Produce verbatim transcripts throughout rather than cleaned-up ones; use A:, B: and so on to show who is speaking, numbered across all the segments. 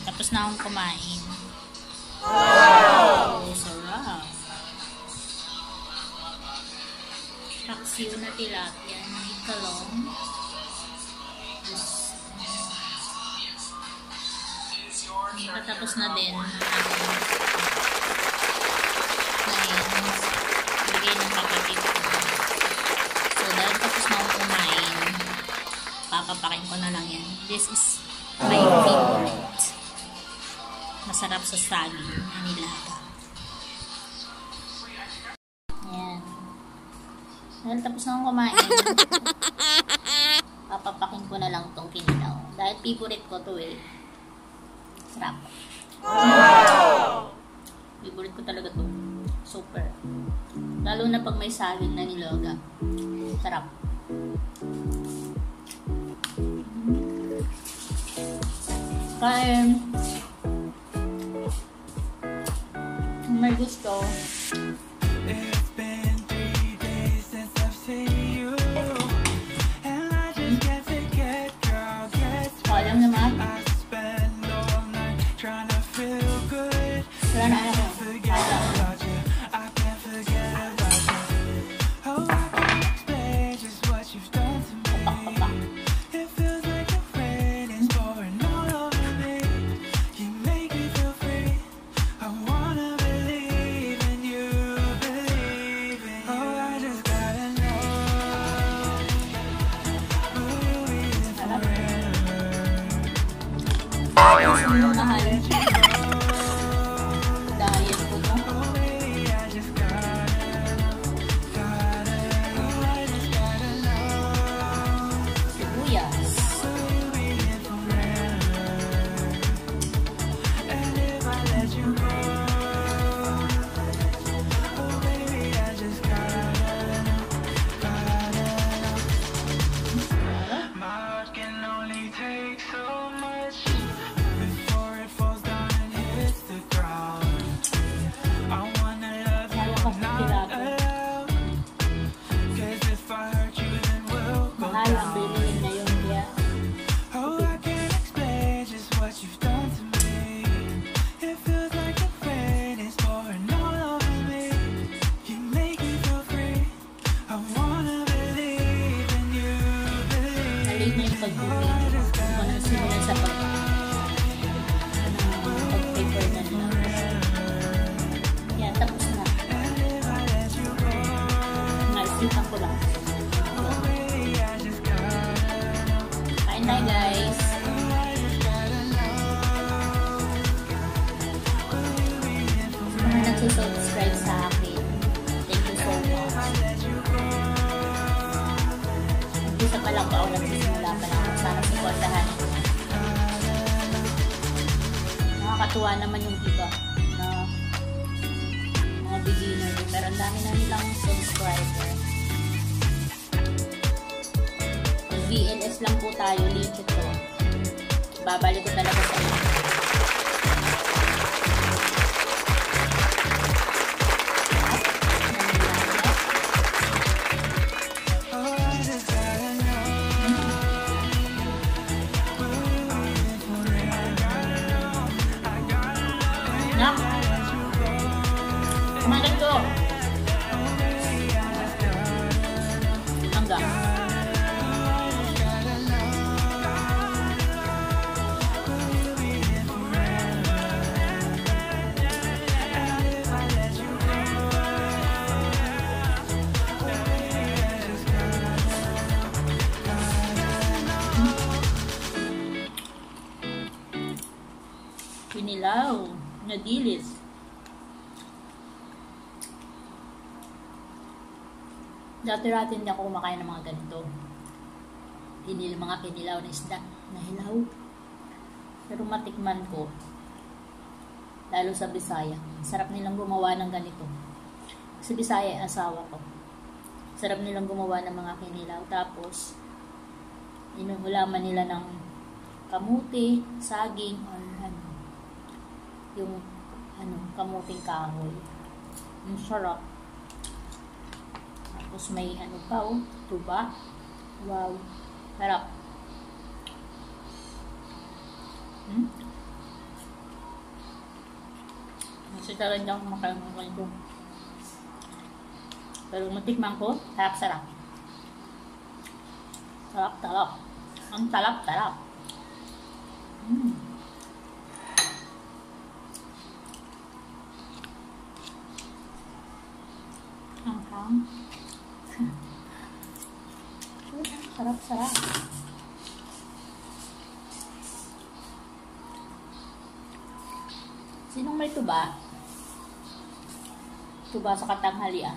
A: Tapos na akong kumain. Wow! Oh, sarap. Paksiw na tilapia. May talong. Patapos na din. Ngayon, bigay ng kapatid ko. So, dahil tapos na akong kumain, papapakin ko na lang yan. This is my favorite. Masarap sa saging na nilaga. Ayan. Dahil tapos na akong kumain, papapakin ko na lang itong kinilaw. Dahil favorite ko to eh. Sarap. Wow! Favorite ko talaga to. Super. Lalo na pag may saging na nilaga. Sarap. Kaya may gusto.
B: It's been three days since I've seen you, and I just can't forget, girl. Guess what?
A: Alam naman.
B: I spend all night trying to feel good.
A: Wala na ako.
B: Forget about you. I can't forget about you. Oh, I can't explain just what you've done to me. It feels like your rain is pouring all over me. You make me feel free. I wanna believe in you, believe in you. Oh, I just gotta know. Will we live forever?
A: Mahal. Diet ko to.
B: Oh, baby, I just gotta know. Gotta know. I just gotta know.
A: Sibuyas.
B: Will we live forever? And if I let you go, oh baby, I just gotta know. Gotta know. My heart can only take so much before it falls down and hits the ground. I wanna love you, not alone. 'Cause if I hurt you, then we'll go
A: Mahal ang
B: down.
A: bilhin na yun. Kaya
B: Oh, I can't explain just what you've done to me. It feels like the rain is pouring all over me. You make me feel free. I wanna believe in you, believe.
A: nalig na yung pag-uwi. Kung ano simulan sa pag pag-paper na nila. Yan, tapos na.
B: And if I let you go,
A: Naisipan ko lang.
B: oh baby, I just gotta know.
A: Kain tayo guys.
B: I just gotta know. Will we live
A: Sa mga nagsusubscribe sa akin, thank you so much.
B: let you go?
A: Isa pa lang ako nagsisimula pa lang. Sana supportahan. Nakakatuwa naman yung iba na mga beginner. Pero ang dami na nilang subscriber. V L S lang po tayo. Legit to. Babalik ko talaga sa inyo.
B: Oh, I just gotta know. Will we live forever? I gotta know. I gotta know.
A: Nak!
B: Let you go.
A: Kumain ko! Hanggang. Kinilaw na dilis. Dati-dati hindi ako kumakain ng mga ganito. Hindi mga kinilaw na isda na hilaw. Pero matikman ko, lalo sa Bisaya, sarap nilang gumawa ng ganito. Sa Bisaya, asawa ko. Sarap nilang gumawa ng mga kinilaw. Tapos, inuhulaman nila ng kamuti, saging, or ano, yung ano, kamuting kahoy. Ang sarap. Tapos may ano pa, oh, tuba. Wow. Sarap. Hmm? Kasi talaga hindi ako kumakain ng ganito. Pero matikman ko, sarap-sarap. Sarap-sarap. Ang sarap-sarap. Mm. Ang ham. Sarap-sarap. Sinong may tuba? Tuba sa katanghalian.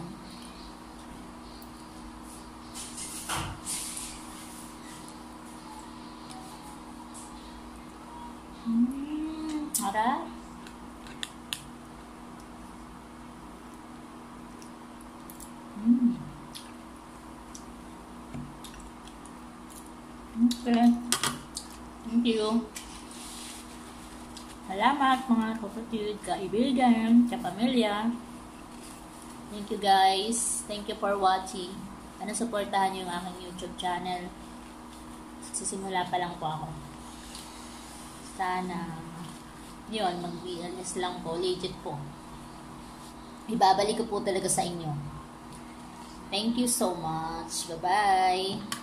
A: Mmm, harap. Mmm. Okay. Thank you. Salamat mga kapatid, kaibigan, kapamilya. Thank you guys. Thank you for watching. Ano, supportahan yung aking YouTube channel. Sisimula pa lang po ako. Sana yun, mag-B L S lang po. Legit po. Ibabalik ko po talaga sa inyo. Thank you so much. Bye-bye.